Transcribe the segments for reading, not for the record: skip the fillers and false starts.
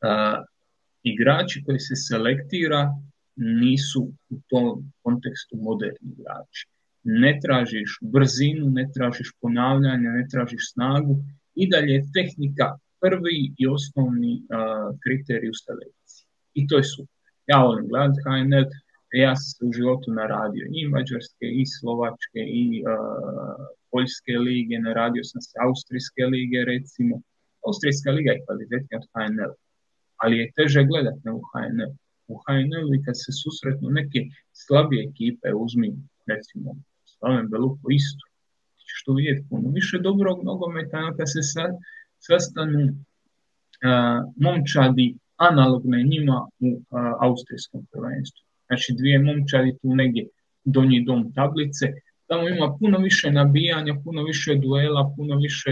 Igrači koji se selektira nisu u tom kontekstu moderni igrači. Ne tražiš brzinu, ne tražiš ponavljanje, ne tražiš snagu. I dalje je tehnika prvi i osnovni kriterij u selekciji. I to je super. Ja volim gledati HNL, ja sam se u životu naradio i Mađarske, i Slovačke, i Poljske lige, naradio sam se Austrijske lige, recimo. Austrijska liga je kvalitetnija od HNL, ali je teže gledati nego HNL. U HNL-u i kad se susretnu neke slabije ekipe, uzmi recimo Slaven Belupo isto, što vidjeti puno više dobrog nogometa kad se sastanu momčadi analogne njima u austrijskom prvenstvu. Znači dvije momčadi tu negdje donji dom tablice, tamo ima puno više nabijanja, puno više duela, puno više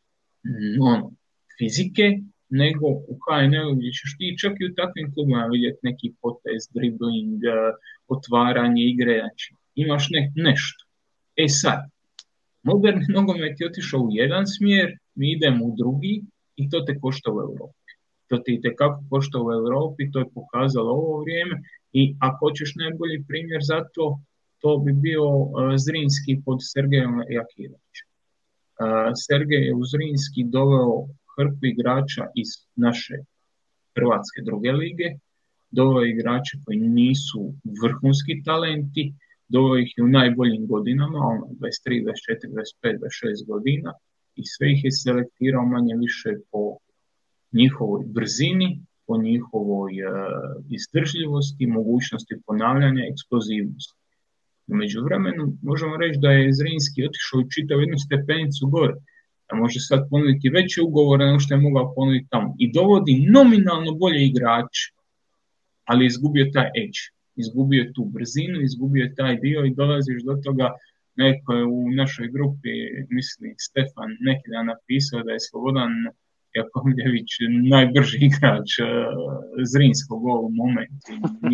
fizike, nego u HNL-u gdje ćeš ti čak i u takvim klubima vidjeti neki potez, dribling, otvaranje igre, znači imaš nešto. Sad, moderni nogomet je otišao u jedan smjer, mi idemo u drugi i to te košta u Europi. To te itekako košta u Europi, to je pokazalo ovo vrijeme i ako hoćeš najbolji primjer za to bi bio Zrinski pod Sergejom Jakirovićem. Sergej je u Zrinski doveo hrpu igrača iz naše hrvatske druge lige, doveo igrače koji nisu vrhunski talenti, doveo ih je u najboljim godinama, 23, 24, 25, 26 godina i sve ih je selektirao manje više po njihovoj brzini, po njihovoj izdržljivosti, mogućnosti ponavljanja, eksplozivnosti. U međuvremenu možemo reći da je Zrinski otišao i čitao jednu stepenicu gore, a može sad ponuditi veće ugovore nego što je mogao ponuditi tamo. I dovodi nominalno bolje igrače, ali izgubio taj edge, izgubio tu brzinu, izgubio taj dio i dolaziš do toga. Neko je u našoj grupi, mislim, Stefan neki dan napisao da je Slobodan Jakovljević najbrži igrač Zrinskog u ovom momentu.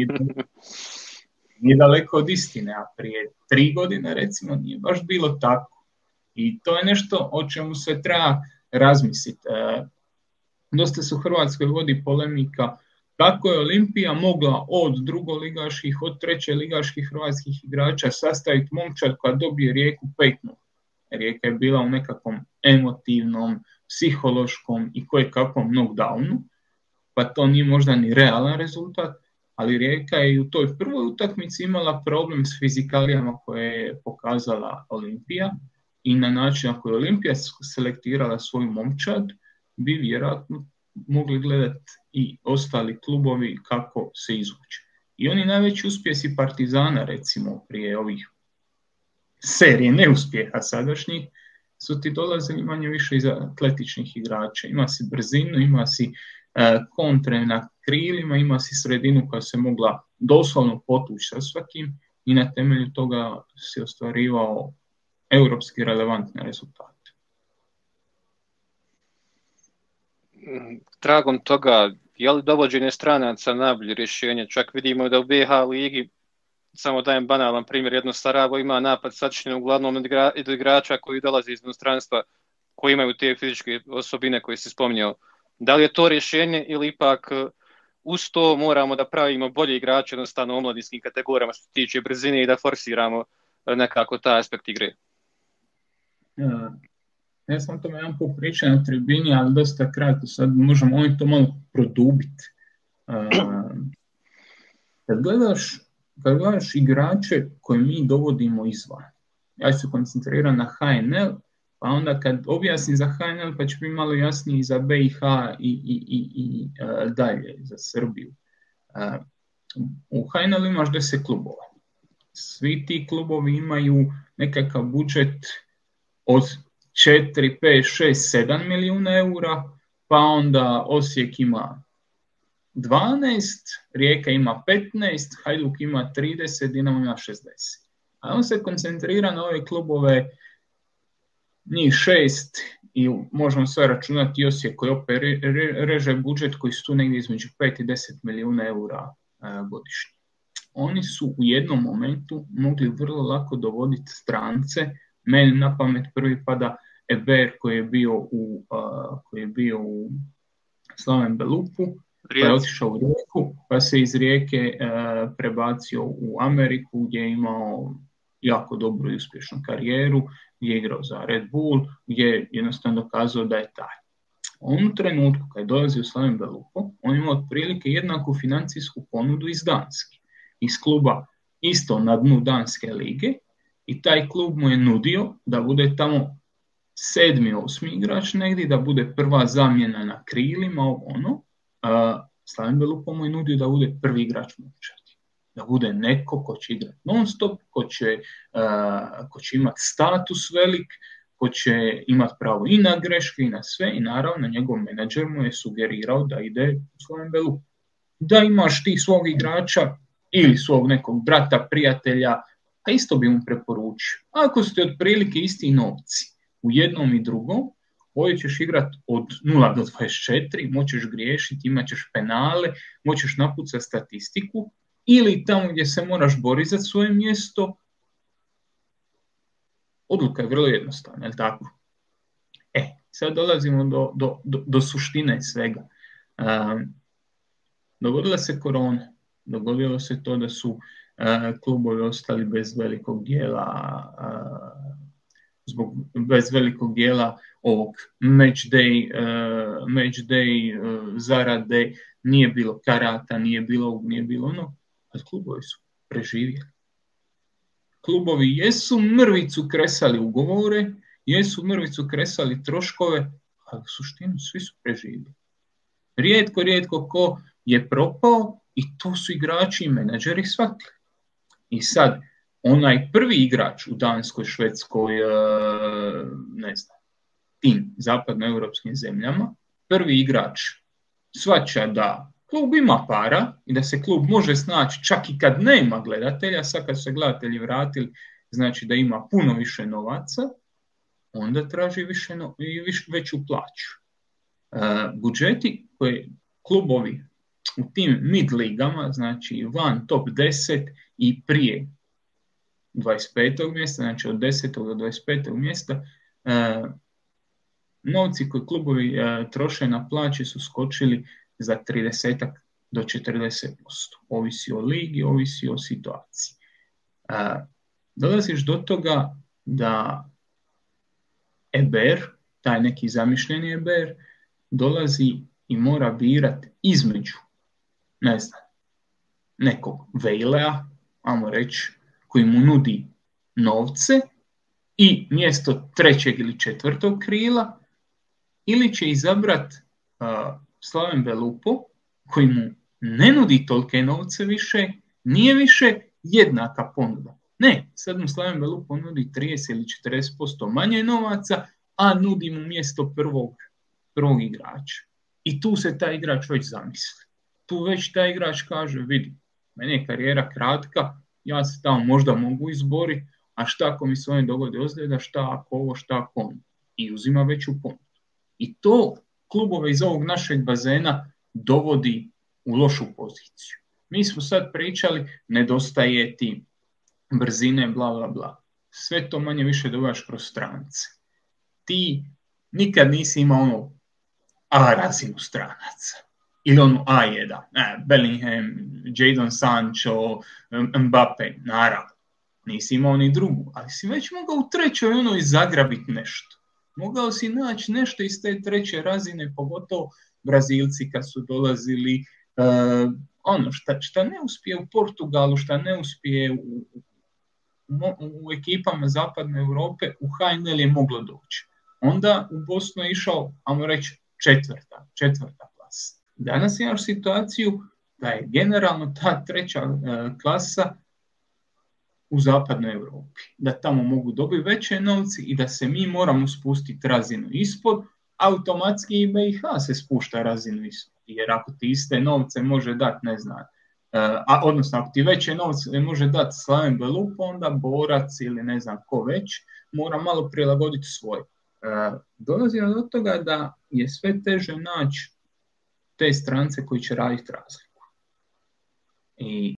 Nije daleko od istine, a prije 3 godine recimo nije baš bilo tako. I to je nešto o čemu se treba razmisliti. Dosta se u Hrvatskoj vodi polemika kako je Olimpija mogla od drugoligaških, od trećeligaških hrvatskih igrača sastaviti momčad koja dobije Rijeku 5-0. Rijeka je bila u nekakvom emotivnom, psihološkom i kojekakvom knockdownu, pa to nije možda ni realan rezultat, ali Rijeka je i u toj prvoj utakmici imala problem s fizikalijama koje je pokazala Olimpija i na način ako je Olimpija selektirala svoju momčad, bi vjerojatno mogli gledati i ostali klubovi kako se izvuče. I oni najveći uspjesi Partizana, recimo, prije ovih serije neuspjeha sadašnjih, su ti dolazili manje više iz atletičnih igrača. Ima si brzinu, ima si kontre na krilima, ima si sredinu koja se mogla doslovno potući sa svakim i na temelju toga si ostvarivao europski relevantne rezultate. Tragom toga, je li dovođenje stranaca najbolje rješenje? Čak vidimo da u BiH ligi, samo dajem banalan primjer, jedno Sarajevo ima napad sačinjen uglavnom od igrača koji dolaze iz inostranstva, koji imaju te fizičke osobine koje si spominjao. Da li je to rješenje ili ipak uz to moramo da pravimo bolje igrače jednostavno u omladinskim kategorijama što se tiče brzine i da forsiramo nekako taj aspekt igre? Ja sam o tome jedan put pričao na tribini, ali dosta kratko, sad možemo to malo produbiti. Kad gledaš igrače koje mi dovodimo izvan, ja ću se koncentrirati na HNL, pa onda kad objasnim za HNL, pa će biti malo jasnije i za BiH i dalje, za Srbiju. U HNL imaš 10 klubova. Svi ti klubovi imaju nekakav budžet od 4, 5, 6, 7 milijuna eura, pa onda Osijek ima 12, Rijeka ima 15, Hajduk ima 30, Dinamo ima 60. A on se koncentrira na ove klubove, njih 6, i možemo sve računati Osijek koji opet reže budžet koji su tu negdje između 5 i 10 milijuna eura godišnje. Oni su u jednom momentu mogli vrlo lako dovoditi strance. Meni na pamet prvi pada Eber koji je bio u Slaven Belupu, Pa je otišao u Rijeku, pa se iz Rijeke prebacio u Ameriku gdje je imao jako dobru i uspješnu karijeru, gdje je igrao za Red Bull, gdje je jednostavno dokazao da je taj. On u trenutku kad je dolazio u Slaven Belupo, on imao otprilike jednaku financijsku ponudu iz Danske, iz kluba isto na dnu Danske lige, i taj klub mu je nudio da bude tamo 7., 8. igrač negdje, da bude prva zamjena na krilima, Slaven Belupo mu je nudio da bude prvi igrač momčadi, da bude neko ko će igrati non stop, ko će imati status velik, ko će imati pravo i na greške i na sve, i naravno njegov menadžer mu je sugerirao da ide u Slaven Belupo. Da imaš ti svog igrača ili svog nekog brata, prijatelja, a isto bi mu preporučio. Ako ste otprilike isti novci u jednom i drugom, ovdje ćeš igrati od 0 do 24, moćeš griješiti, imat ćeš penale, moćeš napucati statistiku, ili tamo gdje se moraš boriti za svoje mjesto. Odluka je vrlo jednostavna, je li tako? Sad dolazimo do suštine svega. Dogodila se korona, dogodilo se to da su klubovi ostali bez velikog dijela ovog match day zarade, nije bilo karata, nije bilo ono, ali klubovi su preživjeli. Klubovi jesu mrvicu kresali ugovore, jesu mrvicu kresali troškove, ali u suštini svi su preživjeli. Rijetko ko je propao, i to su igrači i menadžeri shvatili. I sad, onaj prvi igrač u Danskoj, Švedskoj, ne znam, tim zapadnoeuropskim zemljama, prvi igrač shvaća da klub ima para i da se klub može snaći čak i kad nema gledatelja. Sad kad su se gledatelji vratili, znači da ima puno više novaca, onda traži veću plaću. Budžeti koje klubovi u tim mid ligama, znači van top 10 i prije 25. mjesta, znači od 10. do 25. mjesta, novci koje klubovi troše na plaće su skočili za 30 do 40%. Ovisi o ligi, ovisi o situaciji. Dolaziš do toga da EBR, taj neki zamišljeni EBR, dolazi i mora birati između, ne znam, nekog Vejlea, ajmo reći, koji mu nudi novce i mjesto 3. ili 4. krila, ili će izabrat Slaven Belupo, koji mu ne nudi tolike novce više, nije više jednaka ponuda. Ne, sad mu Slaven Belupo nudi 30 ili 40% manje novaca, a nudi mu mjesto prvog igrača. I tu se taj igrač već zamisli. Tu već taj igrač kaže, vidi, meni je karijera kratka, ja se tamo možda mogu izboriti, a šta ako mi se ovdje dogodi ozljeda, šta ako ovo, šta ako ono. I uzima veću ponudu. I to klubove iz ovog našeg bazena dovodi u lošu poziciju. Mi smo sad pričali, nedostaje ti brzine, bla, bla, bla. Sve to manje više dobivaš kroz strance. Ti nikad nisi imao A razinu stranaca. Ili A1. Bellingham, Jadon Sancho, Mbappe, naravno. Nisi imao ni drugu, ali si već mogao u 3. zagrabiti nešto. Mogao si naći nešto iz te 3. razine, pogotovo Brazilci kad su dolazili, šta ne uspije u Portugalu, šta ne uspije u ekipama zapadne Europe, u HNL je moglo doći. Onda u Bosnu je išao, ajmo reći, četvrta klasa. Danas imaš situaciju da je generalno ta 3. klasa u zapadnoj Europi. Da tamo mogu dobiti veće novci i da se mi moramo spustiti razinu ispod, automatski i BiH se spušta razinu ispod. Jer ako ti iste novce može dati, ne znam, odnosno ako ti veće novce može dati Slaven Belupo, onda Borac ili ne znam ko već mora malo prilagoditi svoje. Dolazimo do toga da je sve teže naći te strance koji će raditi razliku. I